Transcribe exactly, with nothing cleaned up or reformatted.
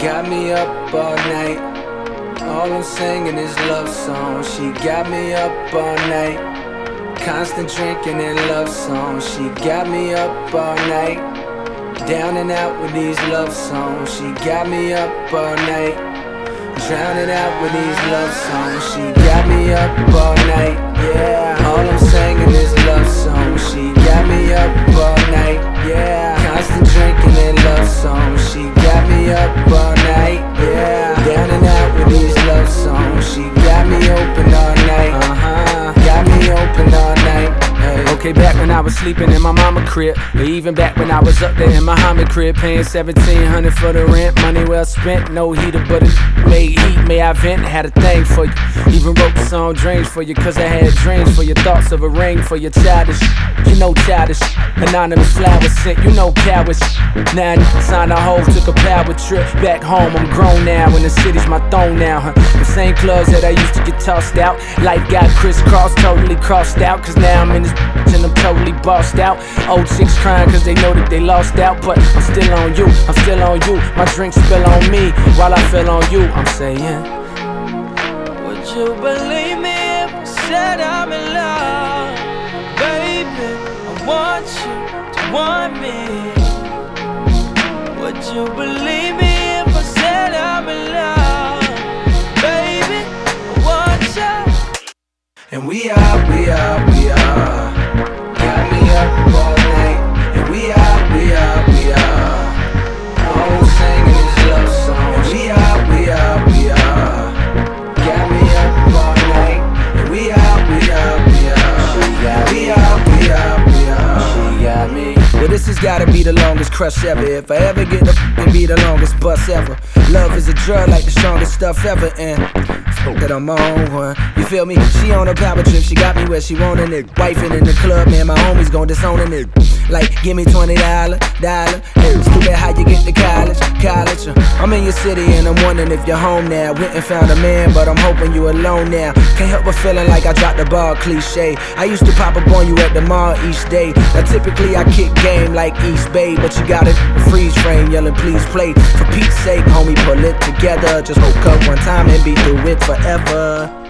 got me up all night. All I'm singing is love songs. She got me up all night. Constant drinking and love songs. She got me up all night. Down and out with these love songs. She got me up all night. Drowning out with these love songs. She got me up all night. Yeah. All I'm singing is love songs. She got me up all night. Yeah. Constant drinking and love songs. She got me up all night. Yeah. Down and out with these love songs. She got me open all night. Uh-huh. Got me open all night. Hey. Okay, back when I was sleeping in my mama crib, or even back when I was up there in my Muhammad crib, paying seventeen hundred for the rent, money well spent, no heater but it made heat, may I vent, had a thing for you. Even wrote the song Dreams for you, cause I had dreams for your thoughts of a ring for your childish, you know childish, anonymous flowers sent, you know cowards. Now I signed a hoe, took a power trip back home, I'm grown now, and the city's my throne now, huh? The same clubs that I used to get tossed out, life got crisscrossed, totally crossed out, cause now I'm in this and I'm totally bossed out. Old chicks crying cause they know that they lost out, but I'm still on you, I'm still on you. My drink spill on me while I feel on you. I'm saying, would you believe me if I said I'm in love? Baby, I want you to want me. Would you believe me if I said I'm in love? Baby, I want you. And we are, we are, we are. Got me up all night. And we are, we are, we are. All I'm singing is love songs. We are, we are, we are. Got me up all night. And we are, we are, we are. She got me. We are, we are, we are. She got me. well, this has gotta be the longest crush ever. If I ever get the f***ing be the longest bus ever. Love is a drug like the strongest stuff ever, and f*** that I'm on one. You feel me? She on a power trip, she got me where she wantin' it. Wifing in the club, man, my homies gon' disownin' it. Like, give me twenty dollars, dollar. Hey, stupid how you get to college, college. Uh, I'm in your city and I'm wondering if you're home now. Went and found a man, but I'm hoping you alone now. Can't help but feeling like I dropped the ball, cliche. I used to pop up on you at the mall each day. Now typically I kick game like East Bay, but you got it freeze frame, yelling please play. For Pete's sake, homie, pull it together. Just woke up one time and be through it forever.